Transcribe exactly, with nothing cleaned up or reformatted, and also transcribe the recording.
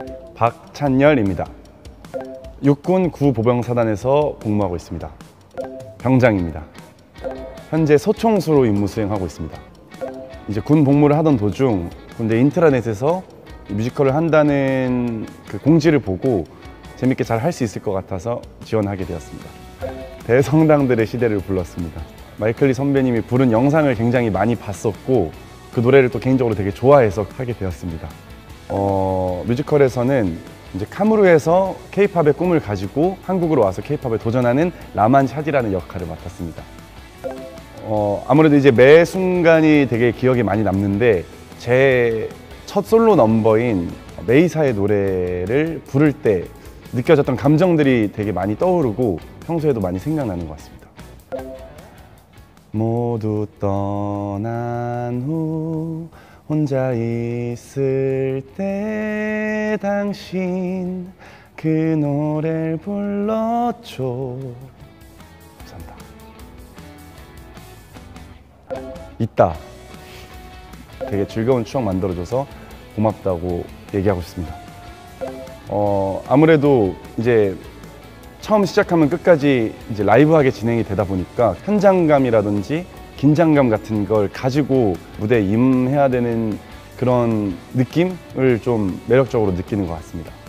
박찬열입니다. 육군 구보병사단에서 복무하고 있습니다. 병장입니다. 현재 소총수로 임무 수행하고 있습니다. 이제 군 복무를 하던 도중 군대 인트라넷에서 뮤지컬을 한다는 그 공지를 보고 재밌게 잘 할 수 있을 것 같아서 지원하게 되었습니다. 대성당들의 시대를 불렀습니다. 마이클리 선배님이 부른 영상을 굉장히 많이 봤었고 그 노래를 또 개인적으로 되게 좋아해서 하게 되었습니다. 어, 뮤지컬에서는 이제 카무르에서 케이팝의 꿈을 가지고 한국으로 와서 케이팝에 도전하는 라만 샤디라는 역할을 맡았습니다. 어, 아무래도 이제 매 순간이 되게 기억에 많이 남는데 제 첫 솔로 넘버인 메이사의 노래를 부를 때 느껴졌던 감정들이 되게 많이 떠오르고 평소에도 많이 생각나는 것 같습니다. 모두 떠난 후 혼자 있을 때 당신 그 노래를 불렀죠. 감사합니다. 있다. 되게 즐거운 추억 만들어줘서 고맙다고 얘기하고 싶습니다. 어, 아무래도 이제 처음 시작하면 끝까지 이제 라이브하게 진행이 되다 보니까 현장감이라든지 긴장감 같은 걸 가지고 무대에 임해야 되는 그런 느낌을 좀 매력적으로 느끼는 것 같습니다.